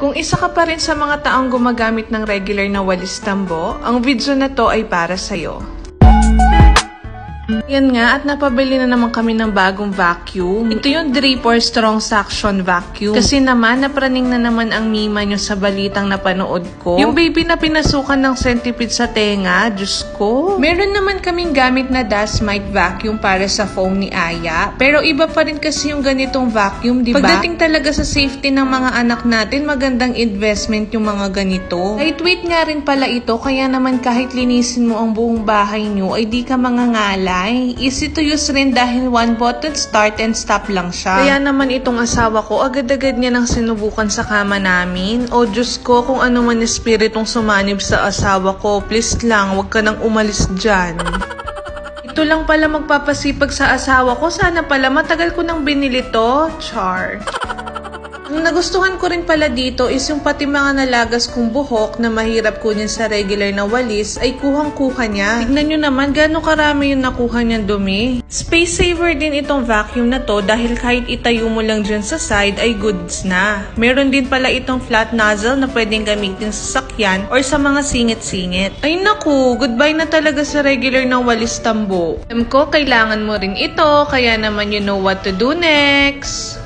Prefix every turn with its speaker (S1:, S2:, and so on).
S1: Kung isa ka pa rin sa mga taong gumagamit ng regular na walis tambo, ang video na to ay para sa'yo. Yan nga, at napabili na naman kami ng bagong vacuum. Ito yung Draper Strong Suction Vacuum. Kasi naman, napraning na naman ang mima nyo sa balitang napanood ko. Yung baby na pinasukan ng centipede sa tenga, Diyos ko. Meron naman kaming gamit na dust mite vacuum para sa phone ni Aya. Pero iba pa rin kasi yung ganitong vacuum, diba? Pagdating talaga sa safety ng mga anak natin, magandang investment yung mga ganito. Lightweight nga rin pala ito, kaya naman kahit linisin mo ang buong bahay nyo, ay di ka mangangalay. Easy to use rin dahil one button start and stop lang siya. Kaya naman itong asawa ko, agad-agad niya nang sinubukan sa kama namin. O Diyos ko, kung ano man espiritong sumanib sa asawa ko, please lang, wag ka nang umalis dyan. Ito lang pala magpapasipag sa asawa ko. Sana pala matagal ko nang binili to. Char. Ang nagustuhan ko rin pala dito is yung pati mga nalagas kong buhok na mahirap kunin sa regular na walis ay kuhang-kuha niya. Tignan nyo naman gaano karami yung nakuha niyang dumi. Space saver din itong vacuum na to dahil kahit itayo mo lang dyan sa side ay goods na. Meron din pala itong flat nozzle na pwedeng gamitin sa sakyan or sa mga singit-singit. Ay naku, goodbye na talaga sa regular na walis tambo. Alam ko, kailangan mo rin ito, kaya naman you know what to do next.